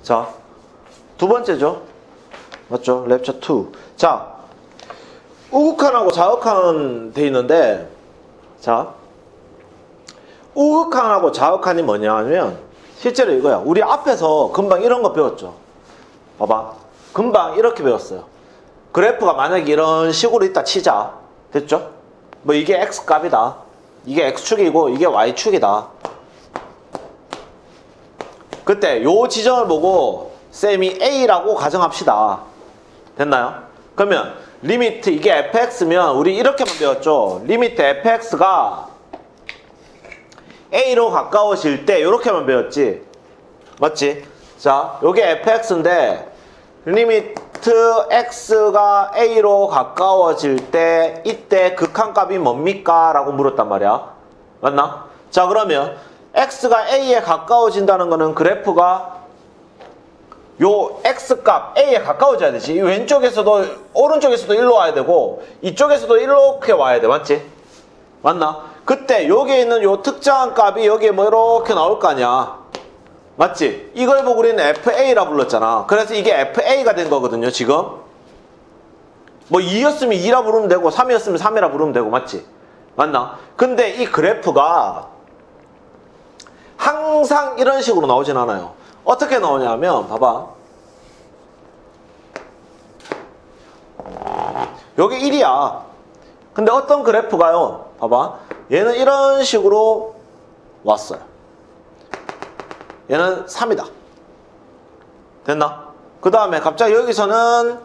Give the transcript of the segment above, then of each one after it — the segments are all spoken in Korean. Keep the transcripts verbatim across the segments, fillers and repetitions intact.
자, 두 번째죠. 맞죠? 랩처 이. 자, 우극한하고 자극한 돼 있는데, 자, 우극한하고 자극한이 뭐냐 하면, 실제로 이거야. 우리 앞에서 금방 이런 거 배웠죠. 봐봐. 금방 이렇게 배웠어요. 그래프가 만약에 이런 식으로 있다 치자. 됐죠? 뭐 이게 X값이다. 이게 X축이고 이게 Y축이다. 그때 요 지점을 보고 쌤이 A라고 가정합시다. 됐나요? 그러면 리미트 이게 에프엑스면 우리 이렇게만 배웠죠. 리미트 에프엑스가 A로 가까워질 때 이렇게만 배웠지. 맞지? 자, 요게 에프엑스인데 리미트 X가 A로 가까워질 때 이때 극한값이 뭡니까? 라고 물었단 말이야. 맞나? 자, 그러면 X가 A에 가까워진다는 거는 그래프가 요 X값 A에 가까워져야 되지. 이 왼쪽에서도 오른쪽에서도 일로 와야 되고 이쪽에서도 이렇게 와야 돼. 맞지? 맞나? 그때 여기에 있는 요 특정한 값이 여기에 뭐 이렇게 나올 거 아니야. 맞지? 이걸 보고 우리는 에프에이라 불렀잖아. 그래서 이게 에프에이가 된 거거든요, 지금. 뭐 이였으면 이라 부르면 되고 삼이었으면 삼이라 부르면 되고, 맞지? 맞나? 근데 이 그래프가 항상 이런 식으로 나오진 않아요. 어떻게 나오냐면, 봐봐. 여기 일이야. 근데 어떤 그래프가요, 봐봐. 얘는 이런 식으로 왔어요. 얘는 삼이다. 됐나? 그 다음에 갑자기 여기서는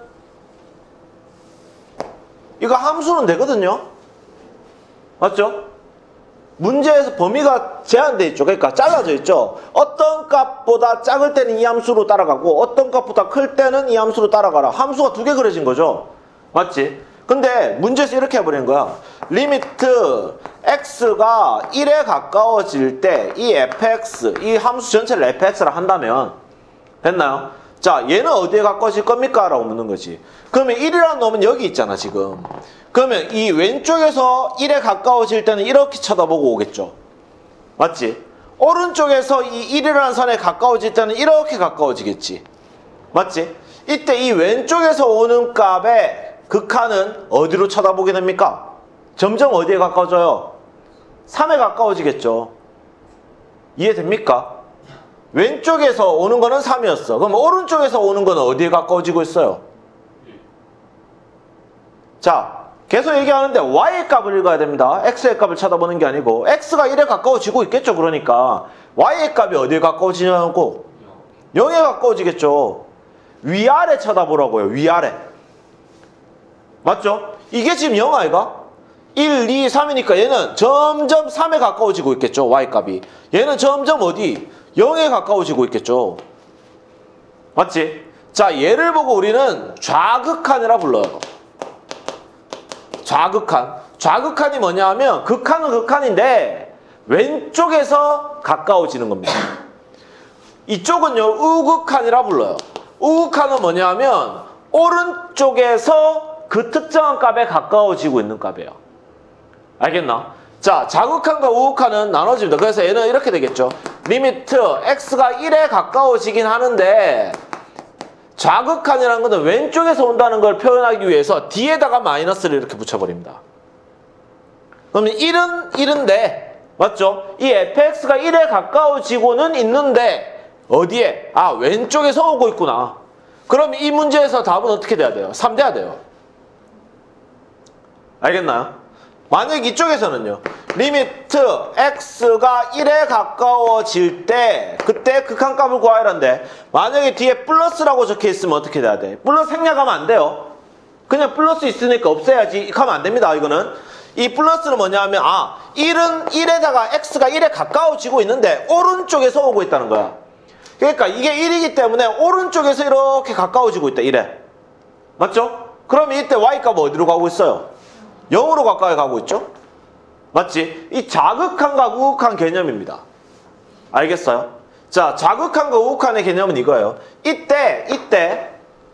이거 함수는 되거든요? 맞죠? 문제에서 범위가 제한되어 있죠. 그러니까 잘라져 있죠. 어떤 값보다 작을 때는 이 함수로 따라가고 어떤 값보다 클 때는 이 함수로 따라가라. 함수가 두 개 그려진 거죠. 맞지? 근데 문제에서 이렇게 해버린 거야. 리미트 x가 일에 가까워질 때 이 에프엑스, 이 함수 전체를 에프엑스라 한다면 됐나요? 자, 얘는 어디에 가까워질 겁니까? 라고 묻는 거지. 그러면 일이라는 놈은 여기 있잖아, 지금. 그러면 이 왼쪽에서 일에 가까워질 때는 이렇게 쳐다보고 오겠죠. 맞지? 오른쪽에서 이 일이라는 선에 가까워질 때는 이렇게 가까워지겠지. 맞지? 이때 이 왼쪽에서 오는 값의 극한은 어디로 쳐다보게 됩니까? 점점 어디에 가까워져요? 삼에 가까워지겠죠. 이해됩니까? 왼쪽에서 오는 거는 삼이었어. 그럼 오른쪽에서 오는 거는 어디에 가까워지고 있어요? 자, 계속 얘기하는데 y의 값을 읽어야 됩니다. x의 값을 쳐다보는 게 아니고 x가 일에 가까워지고 있겠죠. 그러니까 y의 값이 어디에 가까워지냐고? 영에 가까워지겠죠. 위아래 쳐다보라고요. 위아래. 맞죠? 이게 지금 영 아이가? 일, 이, 삼이니까 얘는 점점 삼에 가까워지고 있겠죠. y값이. 얘는 점점 어디? 영에 가까워지고 있겠죠. 맞지? 자, 얘를 보고 우리는 좌극한이라 불러요. 좌극한. 좌극한이 뭐냐 하면 극한은 극한인데 왼쪽에서 가까워지는 겁니다. 이쪽은요 우극한이라 불러요. 우극한은 뭐냐 하면 오른쪽에서 그 특정한 값에 가까워지고 있는 값이에요. 알겠나? 자, 좌극한과 우극한은 나눠집니다. 그래서 얘는 이렇게 되겠죠. 리미트 x가 일에 가까워지긴 하는데 좌극한이라는 것은 왼쪽에서 온다는 걸 표현하기 위해서 뒤에다가 마이너스를 이렇게 붙여버립니다. 그러면 일은 일인데 맞죠? 이 에프엑스가 일에 가까워지고는 있는데 어디에? 아, 왼쪽에서 오고 있구나. 그럼 이 문제에서 답은 어떻게 돼야 돼요? 삼 돼야 돼요. 알겠나요? 만약 이쪽에서는요. 리미트 x가 일에 가까워질 때 그때 극한값을 구하라는데 만약에 뒤에 플러스라고 적혀있으면 어떻게 돼야 돼? 플러스 생략하면 안 돼요. 그냥 플러스 있으니까 없애야지 하면 안 됩니다. 이거는 이 플러스는 뭐냐 하면 아 일은 일에다가 x가 일에 가까워지고 있는데 오른쪽에서 오고 있다는 거야. 그러니까 이게 일이기 때문에 오른쪽에서 이렇게 가까워지고 있다. 일에. 맞죠? 그러면 이때 y값은 어디로 가고 있어요? 영으로 가까이 가고 있죠? 맞지? 이 좌극한과 우극한 개념입니다. 알겠어요? 자, 좌극한과 우극한의 개념은 이거예요. 이때, 이때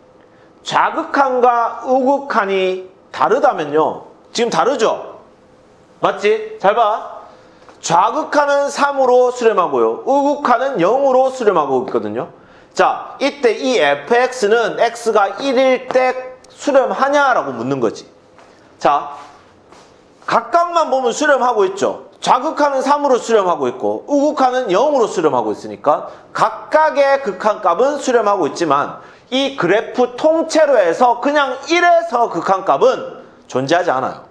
좌극한과 우극한이 다르다면요. 지금 다르죠? 맞지? 잘 봐. 좌극한은 삼으로 수렴하고요. 우극한은 영으로 수렴하고 있거든요. 자, 이때 이 에프엑스는 x가 일일 때 수렴하냐라고 묻는 거지. 자, 각각만 보면 수렴하고 있죠. 좌극하는 삼으로 수렴하고 있고 우극하는 영으로 수렴하고 있으니까 각각의 극한값은 수렴하고 있지만 이 그래프 통째로 해서 그냥 일에서 극한값은 존재하지 않아요.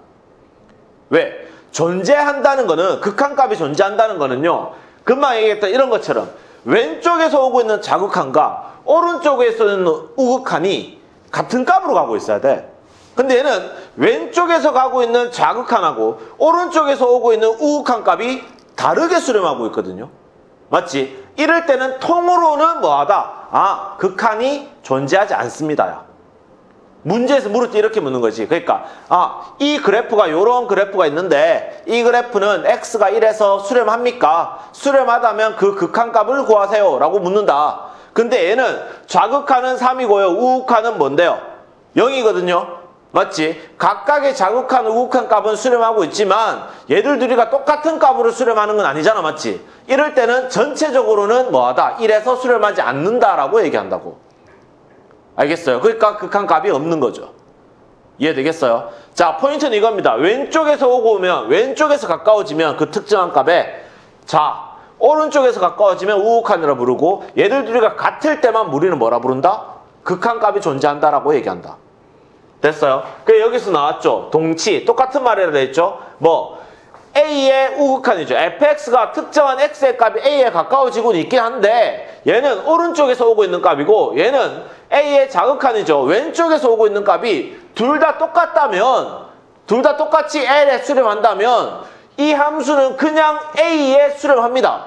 왜? 존재한다는 거는, 극한값이 존재한다는 거는요, 금방 얘기했던 이런 것처럼 왼쪽에서 오고 있는 좌극한과 오른쪽에서 오는 우극한이 같은 값으로 가고 있어야 돼. 근데 얘는 왼쪽에서 가고 있는 좌극한하고 오른쪽에서 오고 있는 우극한 값이 다르게 수렴하고 있거든요. 맞지? 이럴 때는 통으로는 뭐하다? 아, 극한이 존재하지 않습니다야. 문제에서 물을 때 이렇게 묻는 거지. 그러니까 아, 이 그래프가 이런 그래프가 있는데 이 그래프는 x가 일에서 수렴합니까? 수렴하다면 그 극한값을 구하세요 라고 묻는다. 근데 얘는 좌극한은 삼이고요. 우극한은 뭔데요? 영이거든요. 맞지? 각각의 좌극한, 우극한 값은 수렴하고 있지만 얘들 둘이가 똑같은 값으로 수렴하는 건 아니잖아. 맞지? 이럴 때는 전체적으로는 뭐하다? 일에서 수렴하지 않는다라고 얘기한다고. 알겠어요? 그러니까 극한값이 없는 거죠. 이해되겠어요? 자, 포인트는 이겁니다. 왼쪽에서 오고 오면, 왼쪽에서 가까워지면 그 특정한 값에, 자, 오른쪽에서 가까워지면 우극한이라 부르고 얘들 둘이가 같을 때만 우리는 뭐라 부른다? 극한값이 존재한다라고 얘기한다. 됐어요? 그래, 여기서 나왔죠. 동치. 똑같은 말이라 했죠. 뭐 A의 우극한이죠. 에프엑스가 특정한 X의 값이 A에 가까워지고 있긴 한데 얘는 오른쪽에서 오고 있는 값이고 얘는 A의 자극한이죠. 왼쪽에서 오고 있는 값이 둘 다 똑같다면, 둘 다 똑같이 L에 수렴한다면 이 함수는 그냥 A에 수렴합니다.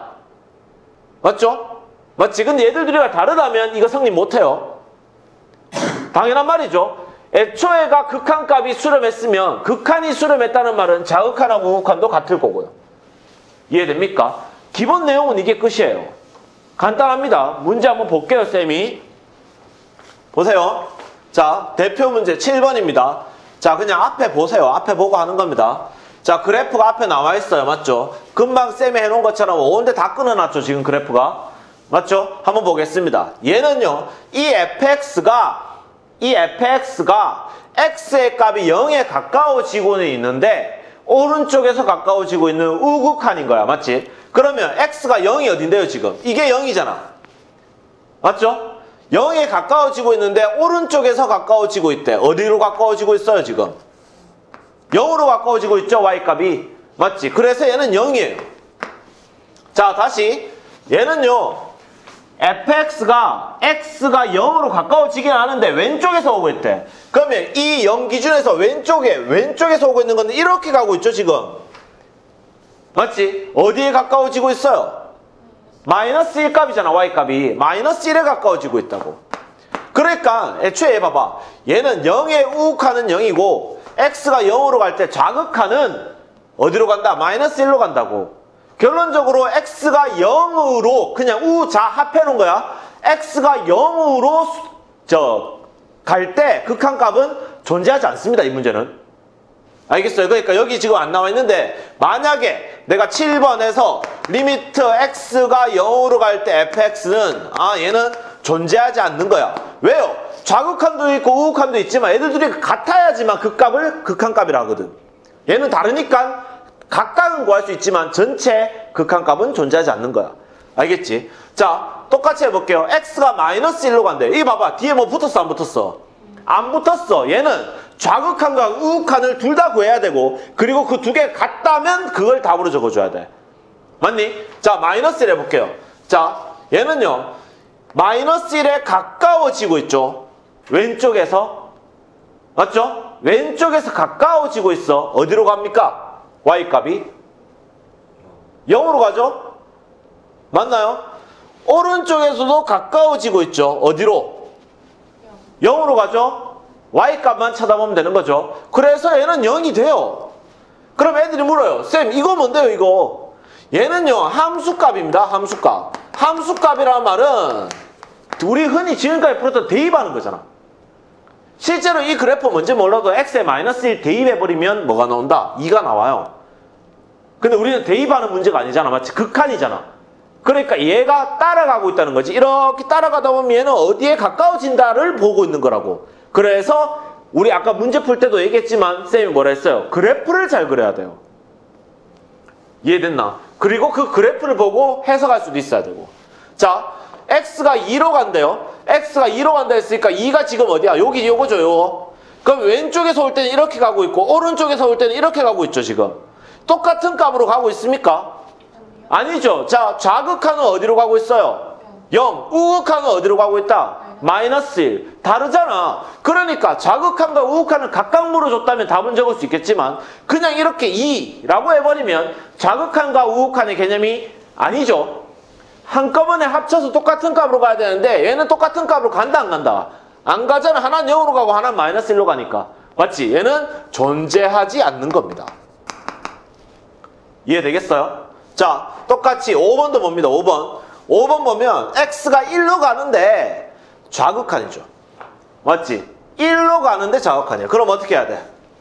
맞죠? 맞지? 근데 얘들 둘이가 다르다면 이거 성립 못해요. 당연한 말이죠. 애초에가 극한값이 수렴했으면 극한이 수렴했다는 말은 자극한하고 우극한도 같을 거고요. 이해됩니까? 기본 내용은 이게 끝이에요. 간단합니다. 문제 한번 볼게요, 쌤이. 보세요. 자, 대표 문제 칠 번입니다. 자, 그냥 앞에 보세요. 앞에 보고 하는 겁니다. 자, 그래프가 앞에 나와 있어요. 맞죠? 금방 쌤이 해놓은 것처럼 온데 다 끊어놨죠, 지금 그래프가. 맞죠? 한번 보겠습니다. 얘는요, 이 에프엑스가 이 에프엑스가 x의 값이 영에 가까워지고는 있는데 오른쪽에서 가까워지고 있는 우극한인 거야. 맞지? 그러면 x가 영이 어딘데요 지금? 이게 영이잖아. 맞죠? 영에 가까워지고 있는데 오른쪽에서 가까워지고 있대. 어디로 가까워지고 있어요 지금? 영으로 가까워지고 있죠, y값이. 맞지? 그래서 얘는 영이에요. 자, 다시 얘는요, 에프엑스가 x가 영으로 가까워지긴 하는데 왼쪽에서 오고 있대. 그러면 이 영 기준에서 왼쪽에 왼쪽에서 오고 있는 건데 이렇게 가고 있죠 지금. 맞지? 어디에 가까워지고 있어요? 마이너스 일 값이잖아. y값이 마이너스 일에 가까워지고 있다고. 그러니까 애초에 봐봐, 얘는 영의 우극한은 영이고 x가 영으로 갈 때 좌극한은 어디로 간다? 마이너스 일로 간다고. 결론적으로 x가 영으로 그냥 우자 합해놓은 거야. x가 영으로 저 갈 때 극한값은 존재하지 않습니다. 이 문제는. 알겠어요? 그러니까 여기 지금 안 나와 있는데 만약에 내가 칠 번에서 리미트 x가 영으로 갈 때 에프엑스는 아 얘는 존재하지 않는 거야. 왜요? 좌극한도 있고 우극한도 있지만 얘들 둘이 같아야지만 그 값을 극한값이라 하거든. 얘는 다르니까 각각은 구할 수 있지만 전체 극한값은 존재하지 않는 거야. 알겠지? 자, 똑같이 해볼게요. x가 마이너스 일로 간대. 이 봐봐. 뒤에 뭐 붙었어 안 붙었어? 안 붙었어. 얘는 좌극한과 우극한을 둘 다 구해야 되고 그리고 그 두 개 같다면 그걸 답으로 적어줘야 돼. 맞니? 자, 마이너스 일 해볼게요. 자, 얘는요 마이너스 일에 가까워지고 있죠. 왼쪽에서. 맞죠? 왼쪽에서 가까워지고 있어. 어디로 갑니까? y값이 영으로 가죠? 맞나요? 오른쪽에서도 가까워지고 있죠. 어디로? 영으로 가죠? y값만 찾아보면 되는 거죠. 그래서 얘는 영이 돼요. 그럼 애들이 물어요. 쌤, 이거 뭔데요, 이거? 얘는요, 함수값입니다. 함수값. 함수값이라는 말은 우리 흔히 지금까지 풀었던 대입하는 거잖아. 실제로 이 그래프 뭔지 몰라도 x에 마이너스 일 대입해버리면 뭐가 나온다? 이가 나와요. 근데 우리는 대입하는 문제가 아니잖아. 마치 극한이잖아. 그러니까 얘가 따라가고 있다는 거지. 이렇게 따라가다 보면 얘는 어디에 가까워진다를 보고 있는 거라고. 그래서 우리 아까 문제 풀 때도 얘기했지만 쌤이 뭐라 했어요? 그래프를 잘 그려야 돼요. 이해됐나? 그리고 그 그래프를 보고 해석할 수도 있어야 되고. 자, x가 이로 간대요. x가 이로 간다 했으니까 이가 지금 어디야? 여기 요거죠, 요거. 그럼 왼쪽에서 올 때는 이렇게 가고 있고 오른쪽에서 올 때는 이렇게 가고 있죠, 지금. 똑같은 값으로 가고 있습니까? 아니죠. 자, 좌극한은 어디로 가고 있어요? 영. 우극한은 어디로 가고 있다? 마이너스 일. 다르잖아. 그러니까 좌극한과 우극한을 각각 물어줬다면 답은 적을 수 있겠지만 그냥 이렇게 이라고 해버리면 좌극한과 우극한의 개념이 아니죠. 한꺼번에 합쳐서 똑같은 값으로 가야 되는데 얘는 똑같은 값으로 간다 안 간다? 안 가잖아. 하나는 영으로 가고 하나는 마이너스 일로 가니까. 맞지? 얘는 존재하지 않는 겁니다. 이해되겠어요? 자, 똑같이 오 번도 봅니다. 오 번. 오 번 보면 x가 일로 가는데 좌극한이죠. 맞지? 일로 가는데 좌극한이야. 그럼 어떻게 해야 돼?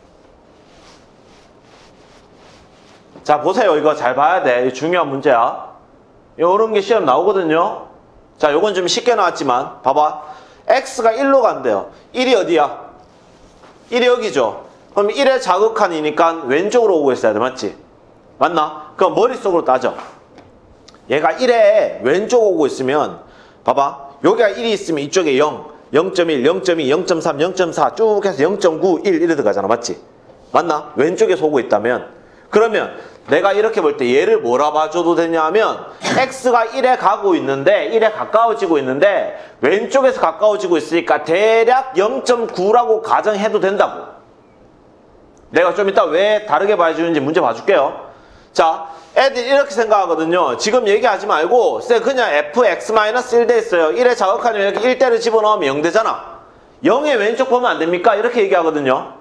자, 보세요. 이거 잘 봐야 돼. 이거 중요한 문제야. 이런 게 시험 나오거든요. 자, 요건 좀 쉽게 나왔지만 봐봐. x가 일로 간대요. 일이 어디야? 일이 여기죠. 그럼 일의 좌극한이니까 왼쪽으로 오고 있어야 돼. 맞지? 맞나? 그럼 머릿속으로 따져. 얘가 일에 왼쪽 오고 있으면 봐봐. 여기가 일이 있으면 이쪽에 영, 영 점 일, 영 점 이, 영 점 삼, 영 점 사 쭉 해서 영 점 구, 일 이래 들어가잖아. 맞지? 맞나? 왼쪽에서 오고 있다면 그러면 내가 이렇게 볼 때 얘를 뭐라 봐줘도 되냐면 x가 일에 가고 있는데 일에 가까워지고 있는데 왼쪽에서 가까워지고 있으니까 대략 영 점 구라고 가정해도 된다고. 내가 좀 이따 왜 다르게 봐주는지 문제 봐줄게요. 자, 애들이 이렇게 생각하거든요. 지금 얘기하지 말고 쌤 그냥 fx-일 돼 있어요. 일에 자극하면 이렇게 일 대를 집어넣으면 영 되잖아. 영의 왼쪽 보면 안 됩니까? 이렇게 얘기하거든요.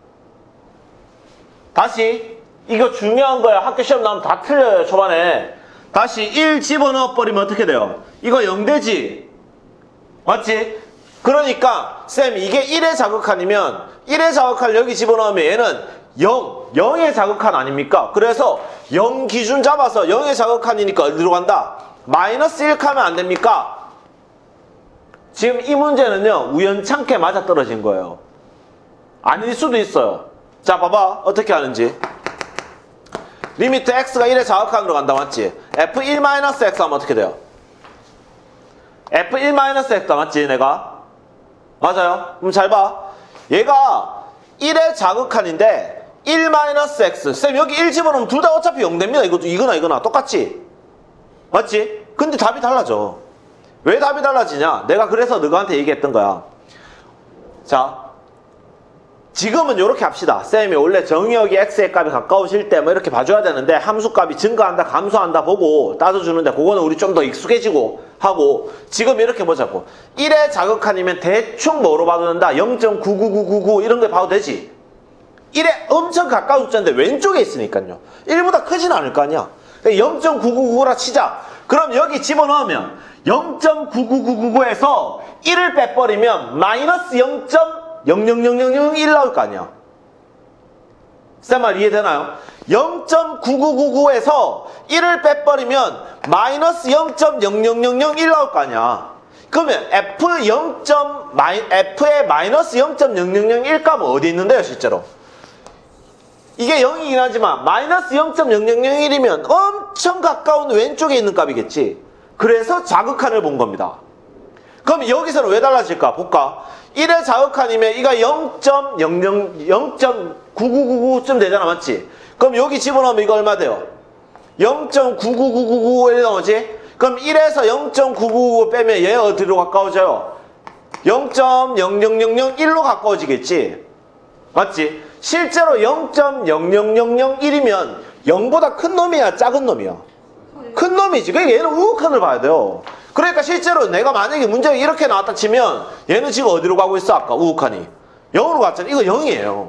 다시 이거 중요한 거야. 학교 시험 나오면 다 틀려요. 초반에. 다시 일 집어넣어 버리면 어떻게 돼요? 이거 영 되지? 맞지? 그러니까 쌤 이게 일의 자극한이면 일의 자극한 여기 집어넣으면 얘는 영, 영의 자극한 아닙니까? 그래서 영 기준 잡아서 영의 자극한이니까 어디로 간다? 마이너스 일 하면 안 됩니까? 지금 이 문제는요 우연찮게 맞아떨어진 거예요. 아닐 수도 있어요. 자, 봐봐 어떻게 하는지. 리미트 x가 일의 자극한으로 간다. 맞지? 에프 일 마이너스 엑스 하면 어떻게 돼요? 에프 일 마이너스 엑스다. 맞지? 내가? 맞아요? 그럼 잘 봐. 얘가 일의 자극한인데 일 마이너스 엑스. 쌤 여기 일 집어넣으면 둘 다 어차피 영 됩니다. 이것도 이거나 이거나 똑같지? 맞지? 근데 답이 달라져. 왜 답이 달라지냐? 내가 그래서 너한테 얘기했던 거야. 자, 지금은 이렇게 합시다. 쌤이 원래 정의역이 x의 값이 가까우실 때 뭐 이렇게 봐줘야 되는데 함수값이 증가한다 감소한다 보고 따져주는데 그거는 우리 좀 더 익숙해지고 하고 지금 이렇게 보자고. 일의 자극한이면 대충 뭐로 봐도 된다? 영 점 구구구구구 이런 거 봐도 되지? 일에 엄청 가까운 숫자인데 왼쪽에 있으니까요. 일보다 크진 않을 거 아니야. 영 점 구구구구라 치자. 그럼 여기 집어넣으면 영 점 구구구구에서 일을 빼버리면 마이너스 영 점 영영영영영일 나올 거 아니야. 쌤 말 이해되나요? 영 점 구구구구에서 일을 빼버리면 마이너스 영 점 영영영영일 나올 거 아니야. 그러면 f 영. f의 마이너스 영 점 영영영일 값은 어디 있는데요 실제로? 이게 영이긴 하지만 마이너스 영 점 영영영일이면 엄청 가까운 왼쪽에 있는 값이겠지. 그래서 자극한을 본 겁니다. 그럼 여기서는 왜 달라질까? 볼까? 일의 자극한이면 이가 영 점 영영, 영 점 구구구구쯤 되잖아. 맞지? 그럼 여기 집어넣으면 이거 얼마 돼요? 영 점 구구구구구 이렇게 나오지? 그럼 일에서 영 점 구구구구 빼면 얘 어디로 가까워져요? 영 점 영영영영일로 가까워지겠지? 맞지? 실제로 영 점 영영영영일이면 영보다 큰 놈이야? 작은 놈이야? 큰 놈이지. 그러니까 얘는 우극한을 봐야 돼요. 그러니까 실제로 내가 만약에 문제가 이렇게 나왔다 치면 얘는 지금 어디로 가고 있어? 아까 우극한이 영으로 갔잖아. 이거 영이에요.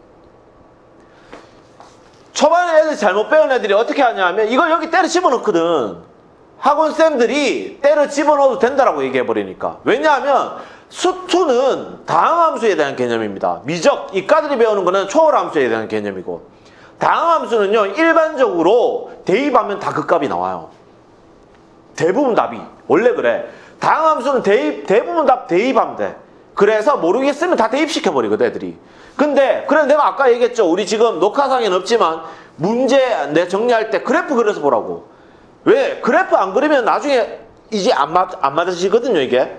초반에 애들 잘못 배운 애들이 어떻게 하냐면 이걸 여기 때려 집어넣거든. 학원쌤들이 때려 집어넣어도 된다라고 얘기해버리니까. 왜냐하면 수투는 다항함수에 대한 개념입니다. 미적, 이과들이 배우는 거는 초월함수에 대한 개념이고 다항함수는요 일반적으로 대입하면 다 그 값이 나와요. 대부분 답이. 원래 그래. 다항 함수는 대입, 대부분 답 대입하면 돼. 그래서 모르겠으면 다 대입시켜버리거든, 애들이. 근데, 그래, 내가 아까 얘기했죠. 우리 지금 녹화상에는 없지만, 문제 내 정리할 때 그래프 그려서 보라고. 왜? 그래프 안 그리면 나중에 이제 안 맞, 안 맞으시거든요, 이게.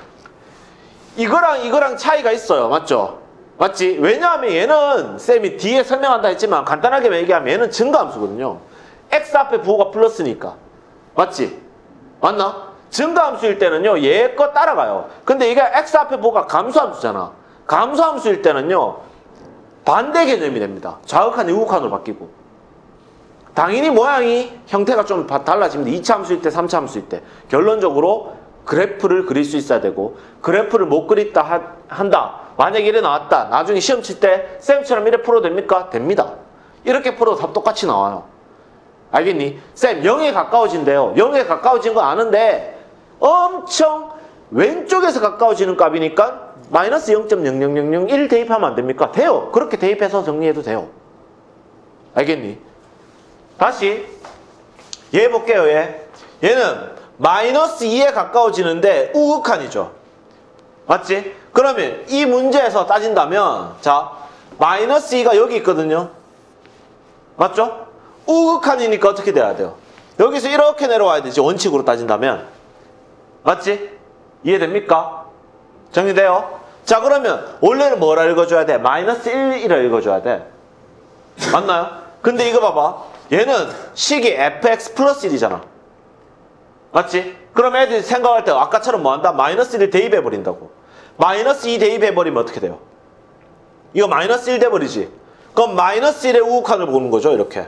이거랑 이거랑 차이가 있어요. 맞죠? 맞지? 왜냐하면 얘는, 쌤이 뒤에 설명한다 했지만, 간단하게 얘기하면 얘는 증가함수거든요. x 앞에 부호가 플러스니까. 맞지? 맞나? 증가함수일 때는요, 얘 거 따라가요. 근데 이게 x 앞에 부호가 감소함수잖아. 감소함수일 때는요, 반대 개념이 됩니다. 좌극한이 우극한으로 바뀌고. 당연히 모양이, 형태가 좀 달라집니다. 이 차 함수일 때, 삼 차 함수일 때. 결론적으로 그래프를 그릴 수 있어야 되고, 그래프를 못 그렸다 하, 한다. 만약에 이래 나왔다. 나중에 시험 칠 때 쌤처럼 이래 풀어도 됩니까? 됩니다. 이렇게 풀어도 답 똑같이 나와요. 알겠니? 쌤, 영에 가까워진대요. 영에 가까워진 거 아는데 엄청 왼쪽에서 가까워지는 값이니까 마이너스 영 점 영영영영일 대입하면 안 됩니까? 돼요. 그렇게 대입해서 정리해도 돼요. 알겠니? 다시 얘 볼게요. 얘. 얘는 마이너스 이에 가까워지는데 우극한이죠. 맞지? 그러면 이 문제에서 따진다면 자, 마이너스 이가 여기 있거든요. 맞죠? 우극한이니까 어떻게 돼야 돼요? 여기서 이렇게 내려와야 되지. 원칙으로 따진다면. 맞지? 이해됩니까? 정리돼요? 자, 그러면 원래는 뭐라 읽어줘야 돼? 마이너스 일이라 읽어줘야 돼. 맞나요? 근데 이거 봐봐. 얘는 식이 에프엑스 플러스 일이잖아. 맞지? 그럼 애들이 생각할 때 아까처럼 뭐 한다? 마이너스 일을 대입해버린다고. 마이너스 이 대입해버리면 어떻게 돼요? 이거 마이너스 일 돼버리지? 그럼 마이너스 일의 우극한을 보는 거죠. 이렇게.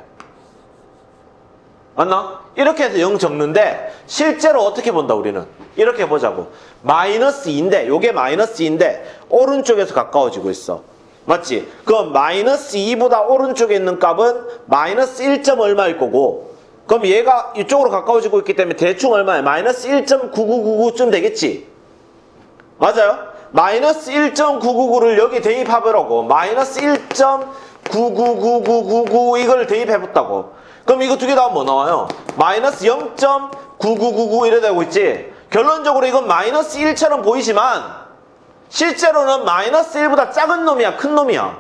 맞나? 이렇게 해서 영 적는데 실제로 어떻게 본다 우리는? 이렇게 보자고. 마이너스 이인데 요게 마이너스 이인데 오른쪽에서 가까워지고 있어. 맞지? 그럼 마이너스 이보다 오른쪽에 있는 값은 마이너스 일 점 얼마일 거고, 그럼 얘가 이쪽으로 가까워지고 있기 때문에 대충 얼마야? 마이너스 일 점 구구구구쯤 되겠지? 맞아요? 마이너스 일 점 구구구를 여기 대입해보라고. 마이너스 일 점 구구구구구구 이걸 대입해봤다고. 그럼 이거 두 개 다 뭐 나와요? 마이너스 영 점 구구구구 이래 되고 있지? 결론적으로 이건 마이너스 일처럼 보이지만 실제로는 마이너스 일보다 작은 놈이야? 큰 놈이야?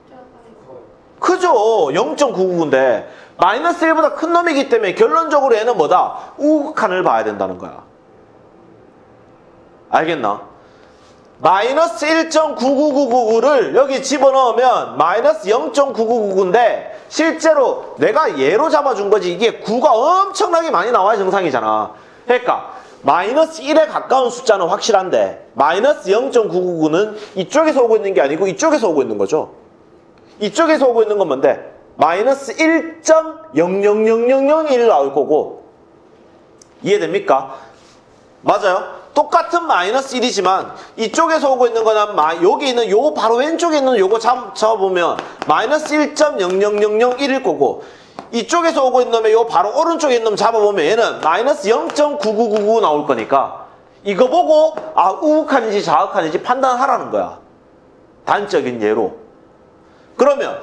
크죠? 영 점 구구구인데 마이너스 일보다 큰 놈이기 때문에 결론적으로 얘는 뭐다? 우극한을 봐야 된다는 거야. 알겠나? 마이너스 일 점 구구구구를 여기 집어넣으면 마이너스 영 점 구구구구인데 실제로 내가 얘로 잡아준 거지. 이게 구가 엄청나게 많이 나와야 정상이잖아. 그러니까 마이너스 일에 가까운 숫자는 확실한데 마이너스 영 점 구구구는 이쪽에서 오고 있는 게 아니고 이쪽에서 오고 있는 거죠. 이쪽에서 오고 있는 건 뭔데? 마이너스 일 점 영영영영영일 나올 거고. 이해됩니까? 맞아요? 똑같은 마이너스 일이지만 이쪽에서 오고 있는 거는 마, 여기 있는 요 바로 왼쪽에 있는 요거 잡, 잡아보면 마이너스 일 점 영영영영일일 거고, 이쪽에서 오고 있는 놈에 요 바로 오른쪽에 있는 놈 잡아보면 얘는 마이너스 영 점 구구구구 나올 거니까 이거 보고 아 우극한인지 좌극한인지 판단하라는 거야. 단적인 예로. 그러면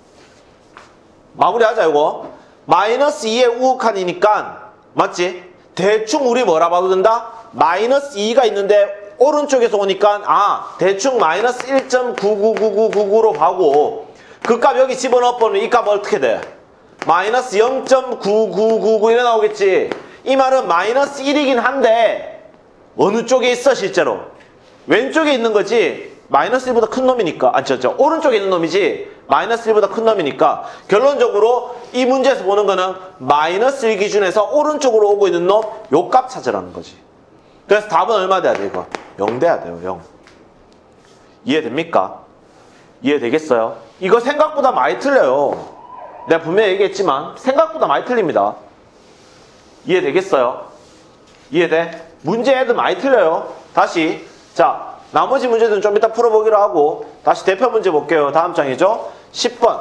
마무리하자. 이거 마이너스 이의 우극한이니까 맞지? 대충 우리 뭐라 봐도 된다? 마이너스 이가 있는데 오른쪽에서 오니까 아 대충 마이너스 일 점 구구구구구구로 가고, 그 값 여기 집어넣어보면 이 값 어떻게 돼? 마이너스 영 점 구구구구 이래 나오겠지. 이 말은 마이너스 일이긴 한데 어느 쪽에 있어 실제로? 왼쪽에 있는 거지. 마이너스 일보다 큰 놈이니까. 아, 저, 저 오른쪽에 있는 놈이지 마이너스 일보다 큰 놈이니까 결론적으로 이 문제에서 보는 거는 마이너스 일 기준에서 오른쪽으로 오고 있는 놈 요 값 찾으라는 거지. 그래서 답은 얼마 돼야 돼? 이거 영 돼야 돼요. 영. 이해됩니까? 이해되겠어요? 이거 생각보다 많이 틀려요. 내가 분명히 얘기했지만 생각보다 많이 틀립니다. 이해되겠어요? 이해돼? 문제 애들 많이 틀려요. 다시 자 나머지 문제들은 좀 이따 풀어보기로 하고 다시 대표 문제 볼게요. 다음 장이죠? 십 번.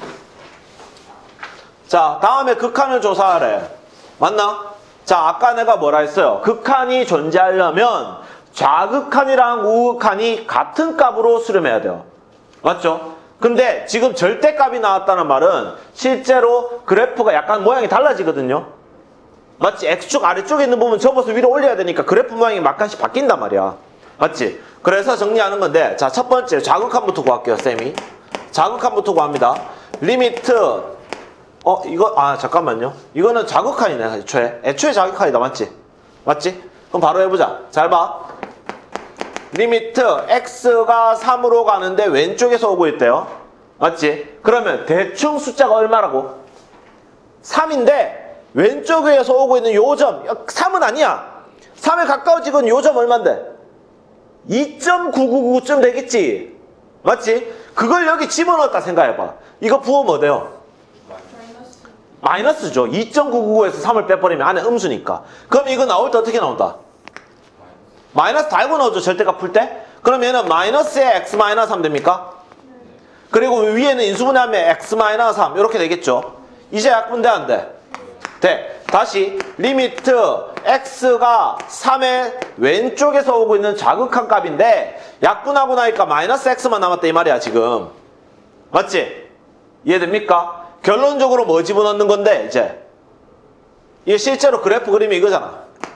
자 다음에 극한을 조사하래. 맞나? 자 아까 내가 뭐라 했어요? 극한이 존재하려면 좌극한이랑 우극한이 같은 값으로 수렴해야 돼요. 맞죠? 근데 지금 절대값이 나왔다는 말은 실제로 그래프가 약간 모양이 달라지거든요. 맞지? X축 아래쪽에 있는 부분 접어서 위로 올려야 되니까 그래프 모양이 막간씩 바뀐단 말이야. 맞지? 그래서 정리하는 건데, 자, 첫 번째 자극함부터 구할게요, 쌤이. 자극함부터 구합니다. 리미트, 어, 이거, 아, 잠깐만요. 이거는 자극한이네, 애초에. 애초에 자극한이다, 맞지? 맞지? 그럼 바로 해보자. 잘 봐. 리미트 X가 삼으로 가는데 왼쪽에서 오고 있대요. 맞지? 그러면 대충 숫자가 얼마라고? 삼인데, 왼쪽에서 오고 있는 요 점, 삼은 아니야. 삼에 가까워지건 요 점 얼만데? 이 점 구구구구쯤 되겠지? 맞지? 그걸 여기 집어넣었다 생각해봐. 이거 부호뭐 돼요? 마이너스. 마이너스죠. 이 점 구구구에서 삼을 빼버리면 안에 음수니까. 그럼 이거 나올 때 어떻게 나온다? 마이너스 달고 나오죠, 절대값 풀 때? 그럼 얘는 마이너스에 x 마이너스 삼 됩니까? 그리고 위에는 인수분해하면 x 마이너스 삼 이렇게 되겠죠? 이제 약분돼 안 돼? 돼. 다시 리미트 x가 삼의 왼쪽에서 오고 있는 자극한 값인데 약분하고 나니까 마이너스 x만 남았다 이 말이야 지금. 맞지? 이해됩니까? 결론적으로 뭐 집어넣는 건데 이제 이게 실제로 그래프 그림이 이거잖아.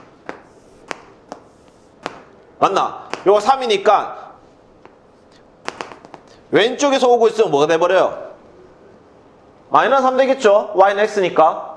맞나? 요거 삼이니까 왼쪽에서 오고 있으면 뭐가 돼버려요? 마이너스 삼 되겠죠? y는 x니까.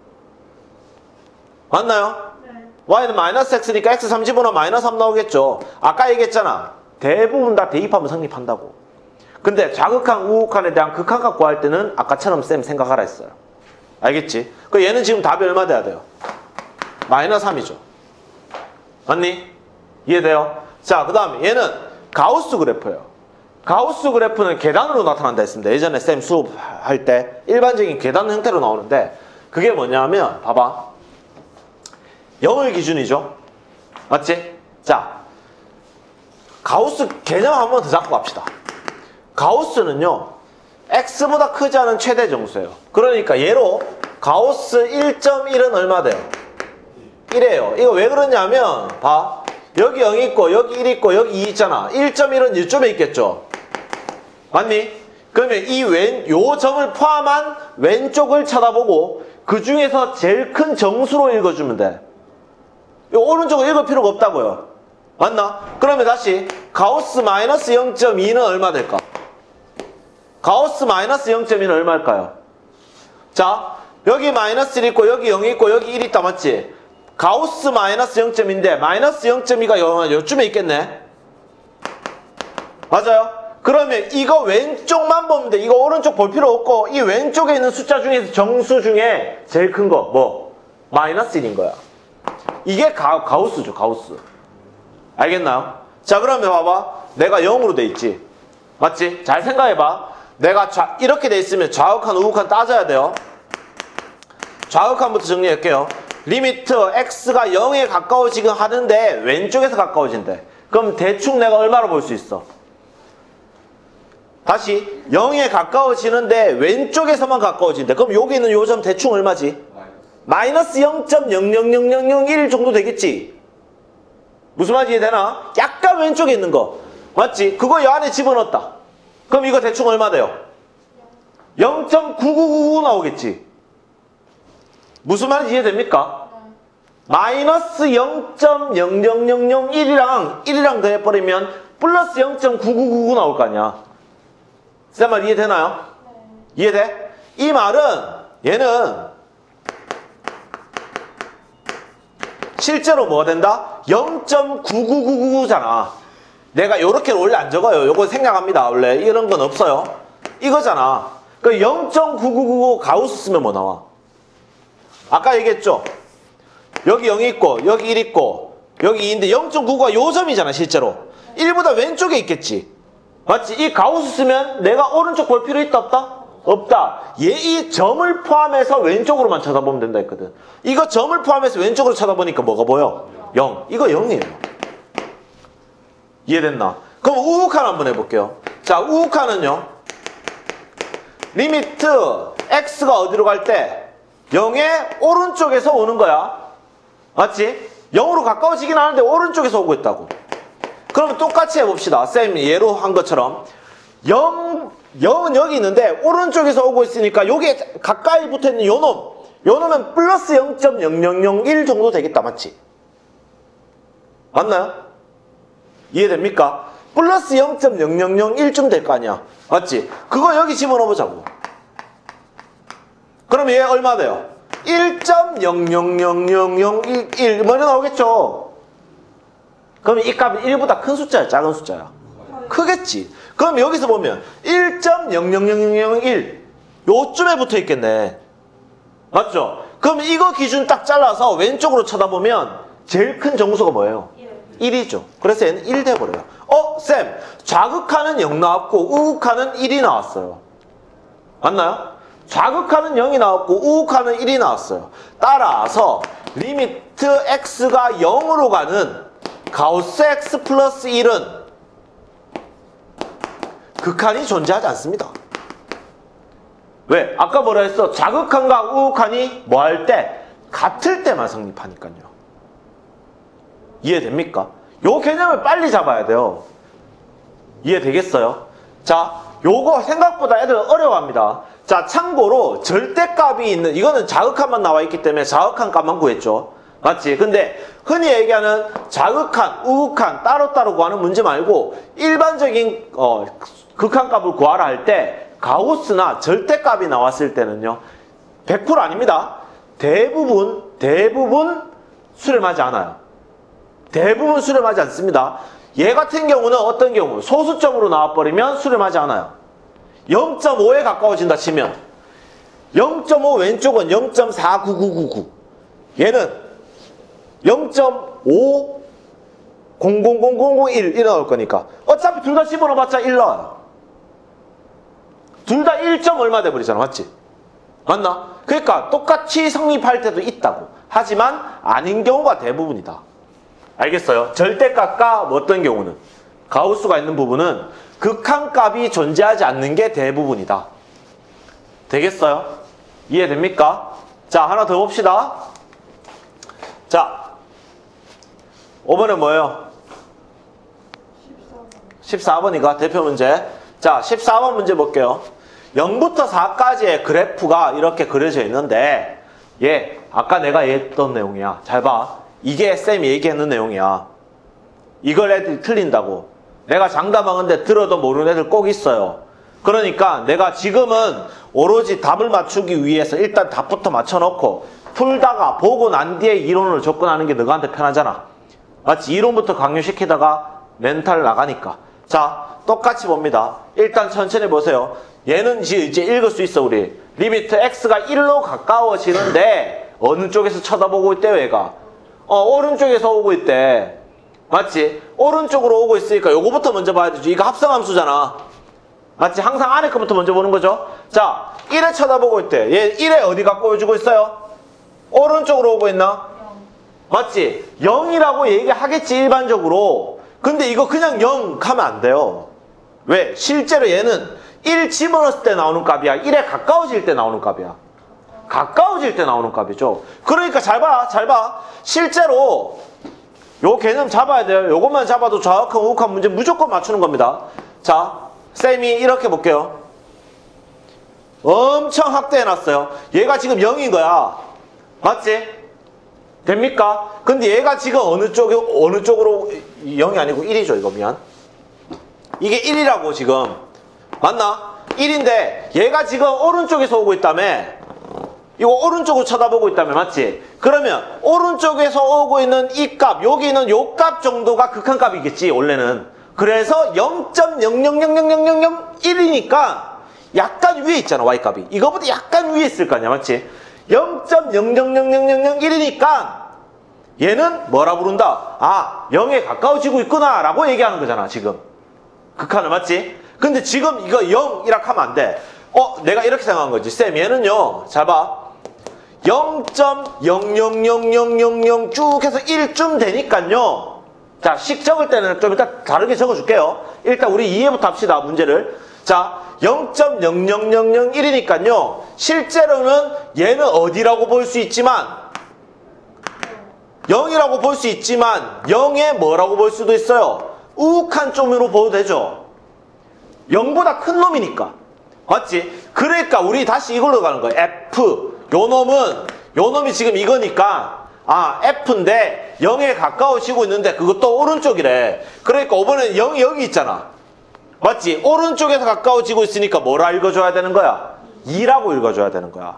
맞나요? 네. y는 마이너스 x니까 x 삼 집어넣으면 마이너스 삼 나오겠죠. 아까 얘기했잖아. 대부분 다 대입하면 성립한다고. 근데 자극한 우극한에 대한 극한값 구할 때는 아까처럼 쌤 생각하라 했어요. 알겠지? 그 얘는 지금 답이 얼마 돼야 돼요? 마이너스 삼이죠. 맞니? 이해돼요? 자, 그 다음에 얘는 가우스 그래프예요. 가우스 그래프는 계단으로 나타난다 했습니다. 예전에 쌤 수업할 때 일반적인 계단 형태로 나오는데 그게 뭐냐면 봐봐. 영을 기준이죠. 맞지? 자, 가우스 개념 한 번 더 잡고 갑시다. 가우스는요 x보다 크지 않은 최대 정수예요. 그러니까 얘로 가우스 일 점 일은 얼마 돼요? 일이에요. 이거 왜 그러냐면 봐. 여기 영 있고 여기 일 있고 여기 이 있잖아. 일 점 일은 이쯤에 있겠죠. 맞니? 그러면 이 왼, 요 점을 포함한 왼쪽을 쳐다보고 그 중에서 제일 큰 정수로 읽어주면 돼. 이 오른쪽을 읽을 필요가 없다고요. 맞나? 그러면 다시 가우스 마이너스 영 점 이는 얼마 될까? 가우스 마이너스 영 점 이는 얼마일까요? 자, 여기 마이너스 일 있고 여기 영 있고 여기 일 있다 맞지? 가우스 마이너스 영 점 이인데 마이너스 영 점 이가 요쯤에 있겠네? 맞아요? 그러면 이거 왼쪽만 보면 돼. 이거 오른쪽 볼 필요 없고 이 왼쪽에 있는 숫자 중에서 정수 중에 제일 큰 거 뭐? 마이너스 일인 거야. 이게 가, 가우스죠. 가우스. 알겠나요? 자, 그러면 봐봐. 내가 영으로 돼 있지. 맞지? 잘 생각해봐. 내가 좌, 이렇게 돼 있으면 좌극한 우극한 따져야 돼요. 좌극한부터 정리할게요. 리미트 x가 영에 가까워지긴 하는데 왼쪽에서 가까워진대. 그럼 대충 내가 얼마로 볼 수 있어? 다시 영에 가까워지는데 왼쪽에서만 가까워진대. 그럼 여기 있는 요 점 대충 얼마지? 마이너스 영 점 영영영영영일 정도 되겠지? 무슨 말인지 이해되나? 약간 왼쪽에 있는 거 맞지? 그거 이 안에 집어넣었다. 그럼 이거 대충 얼마 돼요? 영 점 구구구구 나오겠지? 무슨 말인지 이해됩니까? 마이너스 영 점 영영영영일이랑 일이랑 더해버리면 플러스 영 점 구구구구 나올 거 아니야. 쌤 말 이해되나요? 네. 이해돼? 이 말은 얘는 실제로 뭐가 된다? 영 점 구구구구잖아. 내가 요렇게 원래 안 적어요. 요거 생략합니다. 원래 이런 건 없어요. 이거잖아. 그 영 점 구구구구 가우스 쓰면 뭐 나와? 아까 얘기했죠? 여기 영이 있고 여기 일 있고 여기 이인데 영 점 구구가 요 점이잖아 실제로. 일보다 왼쪽에 있겠지. 맞지? 이 가우스 쓰면 내가 오른쪽 볼 필요 있다 없다? 없다. 얘 이 점을 포함해서 왼쪽으로만 쳐다보면 된다 했거든. 이거 점을 포함해서 왼쪽으로 쳐다보니까 뭐가 보여? 영. 이거 영이에요. 이해됐나? 그럼 우극한 한번 해볼게요. 자, 우극한은요. 리미트 x가 어디로 갈 때 영의 오른쪽에서 오는 거야. 맞지? 영으로 가까워지긴 하는데 오른쪽에서 오고 있다고. 그러면 똑같이 해봅시다. 쌤 예로 한 것처럼 영, 영은 여기 있는데 오른쪽에서 오고 있으니까 여기에 가까이 붙어있는 요 놈 요 놈은 플러스 영 점 영영영일 정도 되겠다. 맞지? 맞나요? 이해됩니까? 플러스 영 점 영영영일쯤 될 거 아니야. 맞지? 그거 여기 집어넣어보자고. 그럼 얘 얼마 돼요? 일 점 영영영영영일 뭐 이래 나오겠죠? 그럼 이 값은 일보다 큰 숫자야? 작은 숫자야? 크겠지. 그럼 여기서 보면 일 점 영영영영일 요쯤에 붙어 있겠네. 맞죠? 그럼 이거 기준 딱 잘라서 왼쪽으로 쳐다보면 제일 큰 정수가 뭐예요? 일이죠. 그래서 얘는 일 돼버려요. 어? 쌤, 좌극하는 영 나왔고 우극하는 일이 나왔어요. 맞나요? 좌극하는 영이 나왔고 우극하는 일이 나왔어요. 따라서 리미트 x가 영으로 가는 가우스 x 플러스 일은 극한이 존재하지 않습니다. 왜? 아까 뭐라 했어? 좌극한과 우극한이 뭐 할 때? 같을 때만 성립하니까요. 이해됩니까? 요 개념을 빨리 잡아야 돼요. 이해되겠어요? 자, 요거 생각보다 애들 어려워합니다. 자, 참고로 절대값이 있는, 이거는 자극한만 나와 있기 때문에 자극한 값만 구했죠. 맞지? 근데 흔히 얘기하는 자극한, 우극한 따로따로 구하는 문제 말고 일반적인 어, 극한값을 구하라 할 때 가우스나 절대값이 나왔을 때는요, 백 퍼센트 아닙니다. 대부분 대부분 수렴하지 않아요. 대부분 수렴하지 않습니다. 얘 같은 경우는 어떤 경우? 소수점으로 나와버리면 수렴하지 않아요. 영 점 오에 가까워진다 치면 영 점 오 왼쪽은 영 점 사구구구구, 얘는 영 점 오 공공공공공일 이래 나올 거니까 어차피 둘 다 집어넣어봤자 일 나와요. 둘 다 일 점 얼마 돼버리잖아. 맞지? 맞나? 그러니까 똑같이 성립할 때도 있다고. 하지만 아닌 경우가 대부분이다. 알겠어요? 절대값과 어떤 경우는 가우스가 있는 부분은 극한값이 존재하지 않는 게 대부분이다. 되겠어요? 이해됩니까? 자, 하나 더 봅시다. 자, 오 번은 뭐예요? 십사 번이가 대표 문제. 자, 십사 번 문제 볼게요. 영부터 사까지의 그래프가 이렇게 그려져 있는데, 얘 아까 내가 얘기했던 내용이야. 잘 봐. 이게 쌤이 얘기했는 내용이야. 이걸 애들이 틀린다고. 내가 장담하는데 들어도 모르는 애들 꼭 있어요. 그러니까 내가 지금은 오로지 답을 맞추기 위해서 일단 답부터 맞춰놓고 풀다가 보고 난 뒤에 이론으로 접근하는 게 너한테 편하잖아. 마치 이론부터 강요시키다가 멘탈 나가니까. 자, 똑같이 봅니다. 일단 천천히 보세요. 얘는 이제 읽을 수 있어, 우리. 리미트 x가 일로 가까워지는데 어느 쪽에서 쳐다보고 있대요, 얘가? 어, 오른쪽에서 오고 있대. 맞지? 오른쪽으로 오고 있으니까 요거부터 먼저 봐야 되죠. 이거 합성함수잖아. 맞지? 항상 안에 거부터 먼저 보는 거죠. 자, 일에 쳐다보고 있대. 얘 일에 어디 가까워지고 있어요? 오른쪽으로 오고 있나? 맞지? 영이라고 얘기하겠지, 일반적으로. 근데 이거 그냥 영 하면 안 돼요. 왜? 실제로 얘는 일 집어넣었을 때 나오는 값이야. 일에 가까워질 때 나오는 값이야. 가까워질 때 나오는 값이죠. 그러니까 잘 봐, 잘 봐. 실제로 요 개념 잡아야 돼요. 요것만 잡아도 좌극한, 우극한 문제 무조건 맞추는 겁니다. 자, 쌤이 이렇게 볼게요. 엄청 확대해놨어요. 얘가 지금 영인 거야. 맞지? 됩니까? 근데 얘가 지금 어느 쪽에, 어느 쪽으로, 영이 아니고 일이죠, 이거 미안. 이게 일이라고 지금. 맞나? 일인데 얘가 지금 오른쪽에서 오고 있다며. 이거 오른쪽으로 쳐다보고 있다며. 맞지? 그러면 오른쪽에서 오고 있는 이 값, 여기 있는 요 값 정도가 극한값이겠지, 원래는. 그래서 영 점 영영영영영영일이니까 약간 위에 있잖아, y값이. 이거보다 약간 위에 있을 거 아니야. 맞지? 영 점 영영영영영일이니까 얘는 뭐라 부른다? 아, 영에 가까워지고 있구나 라고 얘기하는 거잖아, 지금. 극한을. 맞지? 근데 지금 이거 영이라 하면 안 돼. 어, 내가 이렇게 생각한 거지. 쌤, 얘는요, 잘 봐. 영 점 영영영영영영 쭉 해서 일쯤 되니까요. 자, 식 적을 때는 좀 일단 다르게 적어줄게요. 일단 우리 이해부터 합시다, 문제를. 자, 영 점 영영영영일이니까요. 실제로는 얘는 어디라고 볼 수 있지만, 영이라고 볼 수 있지만, 영에 뭐라고 볼 수도 있어요? 우욱한 점으로 봐도 되죠. 영보다 큰 놈이니까. 맞지? 그러니까 우리 다시 이걸로 가는 거야. F. 요 놈은 요 놈이 지금 이거니까 아 F인데 영에 가까워지고 있는데 그것도 오른쪽이래. 그러니까 이번에는 영이 여기 있잖아. 맞지? 오른쪽에서 가까워지고 있으니까 뭐라 읽어줘야 되는 거야? 이라고 읽어줘야 되는 거야.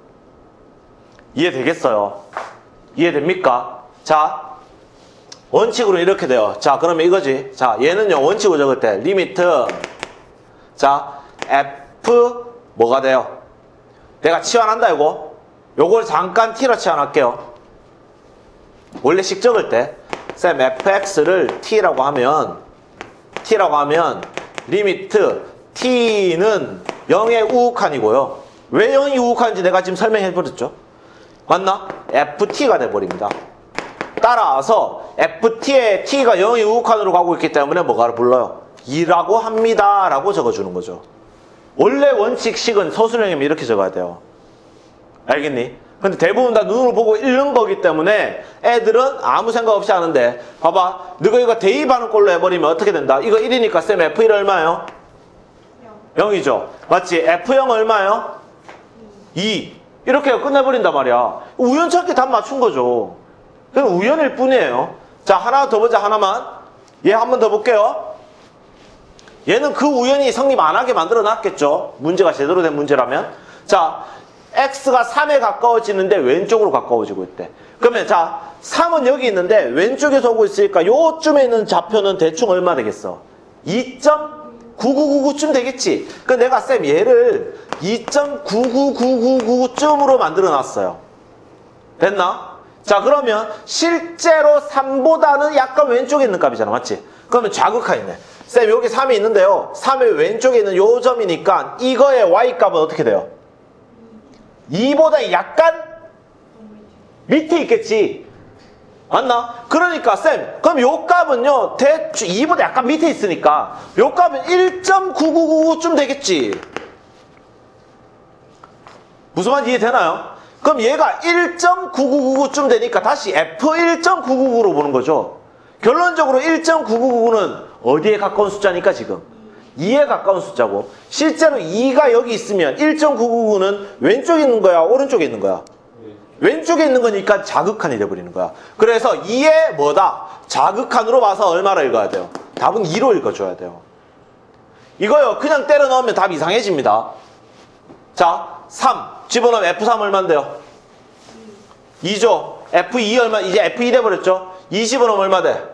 이해되겠어요? 이해됩니까? 자, 원칙으로 이렇게 돼요. 자, 그러면 이거지. 자, 얘는요, 원칙으로 적을 때, 리미트. 자, F, 뭐가 돼요? 내가 치환한다, 이거. 요걸 잠깐 T로 치환할게요. 원래식 적을 때, 쌤, fx를 T라고 하면, T라고 하면, 리미트, T는 영의 우극한이고요. 왜 영이 우극한인지 내가 지금 설명해버렸죠? 맞나? 에프티가 돼버립니다. 따라서 에프티의 T가 영의 우극한으로 가고 있기 때문에 뭐가 불러요? 이라고 합니다 라고 적어주는 거죠. 원래 원칙식은 서술형이면 이렇게 적어야 돼요. 알겠니? 근데 대부분 다 눈으로 보고 읽는 거기 때문에 애들은 아무 생각 없이 하는데 봐봐, 너가 이거 대입하는 꼴로 해버리면 어떻게 된다? 이거 일이니까 쌤 에프 일 얼마예요? 영이죠. 맞지? 에프 영 얼마예요? 이. 이렇게 끝내버린단 말이야. 우연찮게 답 맞춘 거죠. 그건 우연일 뿐이에요. 자, 하나 더 보자. 하나만. 얘 한 번 더 볼게요. 얘는 그 우연이 성립 안 하게 만들어 놨겠죠. 문제가 제대로 된 문제라면. 자, x가 삼에 가까워지는데 왼쪽으로 가까워지고 있대. 그러면 자, 삼은 여기 있는데 왼쪽에서 오고 있으니까 요쯤에 있는 좌표는 대충 얼마 되겠어? 이 점 구구구구쯤 되겠지. 그 내가 쌤 얘를 이 점 구구구구구쯤으로 만들어 놨어요. 됐나? 자, 그러면 실제로 삼보다는 약간 왼쪽에 있는 값이잖아. 맞지? 그러면 좌극한이네. 쌤 여기 삼이 있는데요. 삼의 왼쪽에 있는 요 점이니까 이거의 y값은 어떻게 돼요? 이보다 약간 밑에 있겠지. 맞나? 그러니까 쌤 그럼 요 값은요 대충 이보다 약간 밑에 있으니까 요 값은 일 점 구구구구쯤 되겠지. 무슨 말인지 이해되나요? 그럼 얘가 일 점 구구구구쯤 되니까 다시 에프 일 점 구구구구로 보는 거죠. 결론적으로 일 점 구구구구는 어디에 가까운 숫자니까 지금 이에 가까운 숫자고, 실제로 이가 여기 있으면 일 점 구구구는 왼쪽에 있는 거야 오른쪽에 있는 거야? 왼쪽에 있는 거니까 자극한이 돼버리는 거야. 그래서 이에 뭐다? 자극한으로 봐서 얼마로 읽어야 돼요? 답은 이로 읽어줘야 돼요. 이거요 그냥 때려 넣으면 답 이상해집니다. 자, 삼 집어넣으면 에프 삼 얼마인데요? 이죠. 에프 이 얼마? 이제 에프 이 돼버렸죠? 이 집어넣으면 얼마 돼?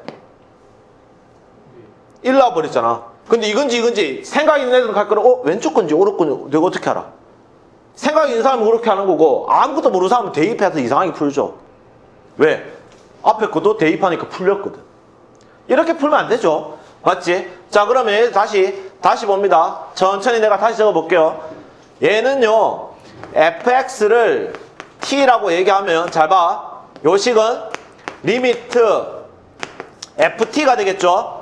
일 나와버렸잖아. 근데 이건지 이건지 생각 있는 애들은 갈 거는 어? 왼쪽 건지 오른쪽 건지 내가 어떻게 알아? 생각 있는 사람은 그렇게 하는 거고 아무것도 모르는 사람은 대입해서 이상하게 풀죠. 왜? 앞에 것도 대입하니까 풀렸거든. 이렇게 풀면 안 되죠. 맞지? 자, 그러면 다시 다시 봅니다. 천천히 내가 다시 적어볼게요. 얘는요 에프엑스를 t라고 얘기하면 잘 봐. 요 식은 리미트 에프티가 되겠죠.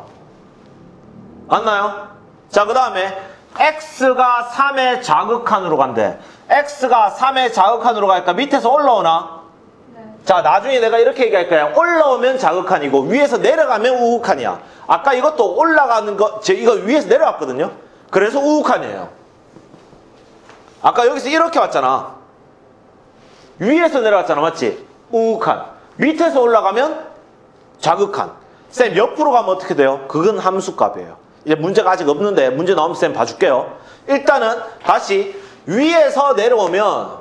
맞나요? 자, 그 다음에 x가 삼의 자극한으로 간대. x가 삼의 자극한으로 갈까? 밑에서 올라오나? 네. 자, 나중에 내가 이렇게 얘기할 거야. 올라오면 자극한이고 위에서 내려가면 우극한이야. 아까 이것도 올라가는 거, 제 이거 위에서 내려왔거든요. 그래서 우극한이에요. 아까 여기서 이렇게 왔잖아. 위에서 내려왔잖아. 맞지? 우극한. 밑에서 올라가면 자극한. 쌤, 옆으로 가면 어떻게 돼요? 그건 함수값이에요. 이제 문제가 아직 없는데 문제 나오면 쌤 봐줄게요. 일단은 다시 위에서 내려오면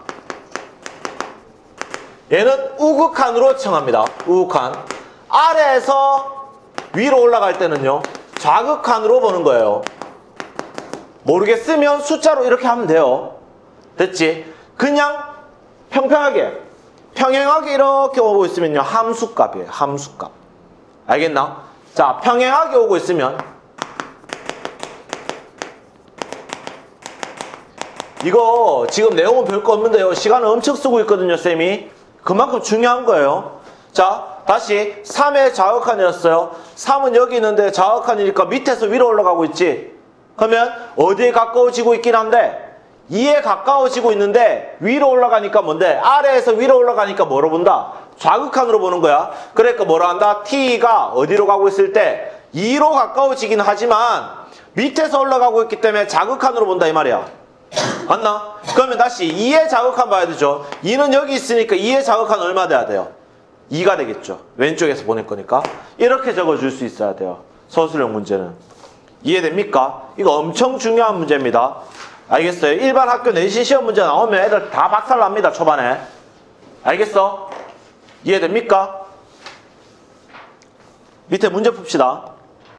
얘는 우극한으로 칭합니다. 우극한. 아래에서 위로 올라갈 때는요 좌극한으로 보는 거예요. 모르겠으면 숫자로 이렇게 하면 돼요. 됐지? 그냥 평평하게 평행하게 이렇게 오고 있으면요 함수값이에요. 함수값. 알겠나? 자, 평행하게 오고 있으면 이거 지금 내용은 별거 없는데요 시간을 엄청 쓰고 있거든요 쌤이. 그만큼 중요한 거예요. 자, 다시 삼의 자극한이었어요. 삼은 여기 있는데 자극한이니까 밑에서 위로 올라가고 있지. 그러면 어디에 가까워지고 있긴 한데 이에 가까워지고 있는데 위로 올라가니까 뭔데? 아래에서 위로 올라가니까 뭐로 본다? 좌극한으로 보는 거야. 그러니까 뭐라 한다? t가 어디로 가고 있을 때 이로 가까워지긴 하지만 밑에서 올라가고 있기 때문에 자극한으로 본다 이 말이야. 맞나? 그러면 다시 이의 자극한 봐야 되죠. 이는 여기 있으니까 이의 자극한 얼마 돼야 돼요? 이가 되겠죠. 왼쪽에서 보낼 거니까. 이렇게 적어줄 수 있어야 돼요. 서술형 문제는. 이해됩니까? 이거 엄청 중요한 문제입니다. 알겠어요? 일반 학교 내신 시험 문제 나오면 애들 다 박살납니다. 초반에. 알겠어? 이해됩니까? 밑에 문제 풉시다.